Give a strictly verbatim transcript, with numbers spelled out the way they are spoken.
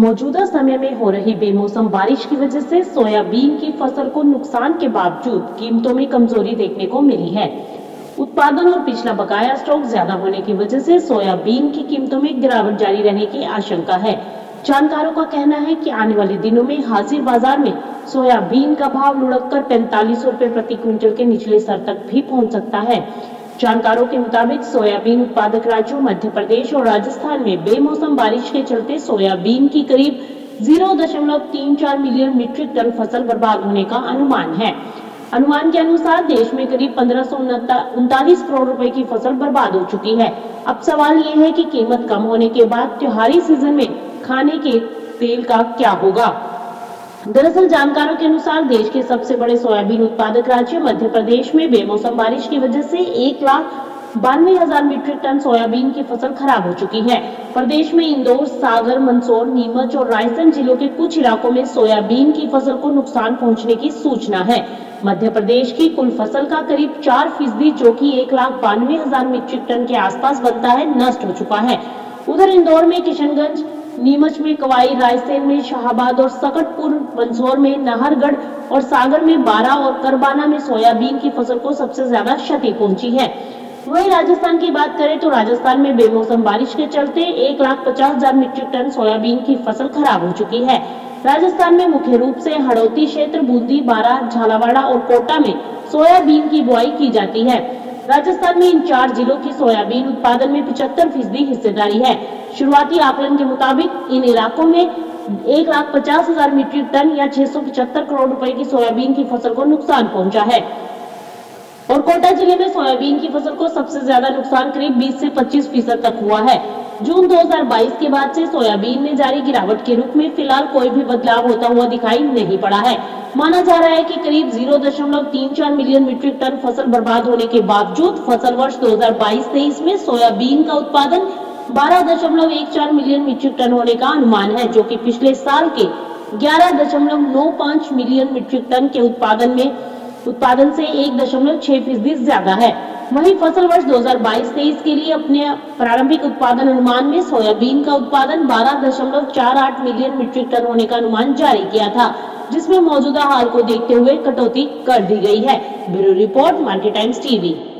मौजूदा समय में हो रही बेमौसम बारिश की वजह से सोयाबीन की फसल को नुकसान के बावजूद कीमतों में कमजोरी देखने को मिली है। उत्पादन और पिछला बकाया स्टॉक ज्यादा होने की वजह से सोयाबीन की कीमतों में गिरावट जारी रहने की आशंका है। जानकारों का कहना है कि आने वाले दिनों में हाजिर बाजार में सोयाबीन का भाव लुढ़क कर पैंतालीस रुपए प्रति क्विंटल के निचले स्तर तक भी पहुंच सकता है। जानकारों के मुताबिक सोयाबीन उत्पादक राज्यों मध्य प्रदेश और राजस्थान में बेमौसम बारिश के चलते सोयाबीन की करीब जीरो दशमलव तीन चार मिलियन मीट्रिक टन फसल बर्बाद होने का अनुमान है। अनुमान के अनुसार देश में करीब पंद्रह सौ उनतालीस करोड़ रुपए की फसल बर्बाद हो चुकी है। अब सवाल ये है कि कीमत कम होने के बाद त्योहारी सीजन में खाने के तेल का क्या होगा। दरअसल जानकारों के अनुसार देश के सबसे बड़े सोयाबीन उत्पादक राज्य मध्य प्रदेश में बेमौसम बारिश की वजह से एक लाख बानवे हजार मीट्रिक टन सोयाबीन की फसल खराब हो चुकी है। प्रदेश में इंदौर, सागर, मंदसौर, नीमच और रायसेन जिलों के कुछ इलाकों में सोयाबीन की फसल को नुकसान पहुंचने की सूचना है। मध्य प्रदेश की कुल फसल का करीब चार फीसदी जो कि एक लाख बानवे हजार मीट्रिक टन के आसपास बनता है, नष्ट हो चुका है। उधर इंदौर में किशनगंज, नीमच में कवाई, रायसेन में शाहाबाद और सकटपुर, मंदसौर में नाहरगढ़ और सागर में बारा और करबाना में सोयाबीन की फसल को सबसे ज्यादा क्षति पहुंची है। वहीं राजस्थान की बात करें तो राजस्थान में बेमौसम बारिश के चलते एक लाख पचास हजार मीट्रिक टन सोयाबीन की फसल खराब हो चुकी है। राजस्थान में मुख्य रूप से हड़ौती क्षेत्र, बूंदी, बारा, झालावाड़ और कोटा में सोयाबीन की बुआई की जाती है। राजस्थान में इन चार जिलों की सोयाबीन उत्पादन में पचहत्तर फीसदी हिस्सेदारी है। शुरुआती आकलन के मुताबिक इन इलाकों में एक लाख पचास हजार मीट्रिक टन या छह सौ पचहत्तर करोड़ रुपए की सोयाबीन की फसल को नुकसान पहुंचा है और कोटा जिले में सोयाबीन की फसल को सबसे ज्यादा नुकसान करीब बीस से पच्चीस फीसद तक हुआ है। जून दो हजार बाईस के बाद से सोयाबीन में जारी गिरावट के रूप में फिलहाल कोई भी बदलाव होता हुआ दिखाई नहीं पड़ा है। माना जा रहा है कि करीब जीरो दशमलव तीन चार मिलियन मीट्रिक टन फसल बर्बाद होने के बावजूद फसल वर्ष दो हजार बाईस तेईस में सोयाबीन का उत्पादन बारह दशमलव एक चार मिलियन मीट्रिक टन होने का अनुमान है, जो कि पिछले साल के ग्यारह दशमलव नौ पाँच मिलियन मीट्रिक टन के उत्पादन में उत्पादन से एक दशमलव छह फीसदी ज्यादा है। वहीं फसल वर्ष दो हजार बाईस तेईस के लिए अपने प्रारंभिक उत्पादन अनुमान में सोयाबीन का उत्पादन बारह दशमलव चार आठ मिलियन मीट्रिक टन होने का अनुमान जारी किया था, जिसमें मौजूदा हाल को देखते हुए कटौती कर दी गई है। Bureau report, Market Times TV.